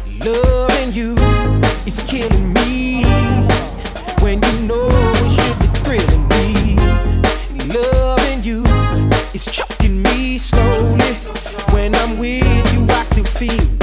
Loving you is killing me when you know it should be thrilling me. Loving you is choking me slowly. When I'm with you, I still feel